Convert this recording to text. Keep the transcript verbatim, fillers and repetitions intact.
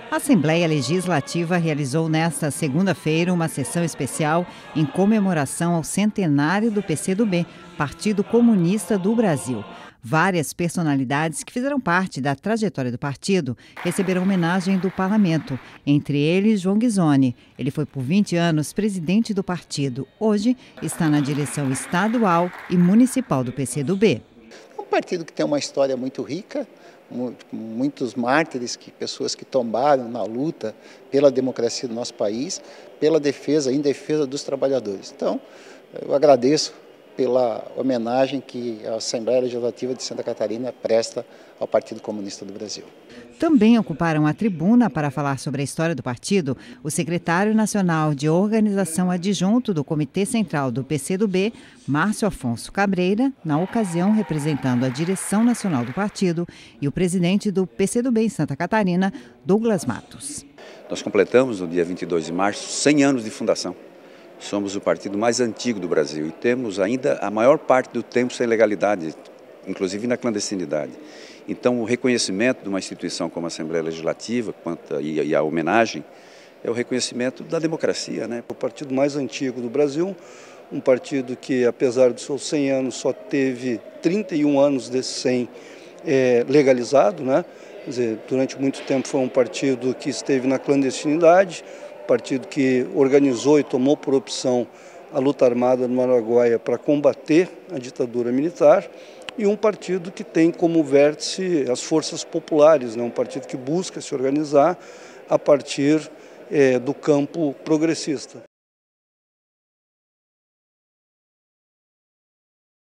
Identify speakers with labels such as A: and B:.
A: A Assembleia Legislativa realizou nesta segunda-feira uma sessão especial em comemoração ao centenário do P C do B, Partido Comunista do Brasil. Várias personalidades que fizeram parte da trajetória do partido receberam homenagem do parlamento, entre eles João Guizoni. Ele foi por vinte anos presidente do partido. Hoje está na direção estadual e municipal do P C do B.
B: É um partido que tem uma história muito rica, muitos mártires, que, pessoas que tombaram na luta pela democracia do nosso país, pela defesa, em defesa dos trabalhadores. Então, eu agradeço pela homenagem que a Assembleia Legislativa de Santa Catarina presta ao Partido Comunista do Brasil.
A: Também ocuparam a tribuna para falar sobre a história do partido o secretário nacional de organização adjunto do Comitê Central do P C do B, Márcio Afonso Cabreira, na ocasião representando a direção nacional do partido, e o presidente do P C do B em Santa Catarina, Douglas Matos.
C: Nós completamos no dia vinte e dois de março cem anos de fundação. Somos o partido mais antigo do Brasil e temos ainda a maior parte do tempo sem legalidade, inclusive na clandestinidade. Então, o reconhecimento de uma instituição como a Assembleia Legislativa e a homenagem é o reconhecimento da democracia, né?
D: O partido mais antigo do Brasil, um partido que, apesar dos seus cem anos, só teve trinta e um anos desses cem é, legalizado, né? Quer dizer, durante muito tempo foi um partido que esteve na clandestinidade, partido que organizou e tomou por opção a luta armada no Araguaia para combater a ditadura militar, e um partido que tem como vértice as forças populares, né? Um partido que busca se organizar a partir é, do campo progressista.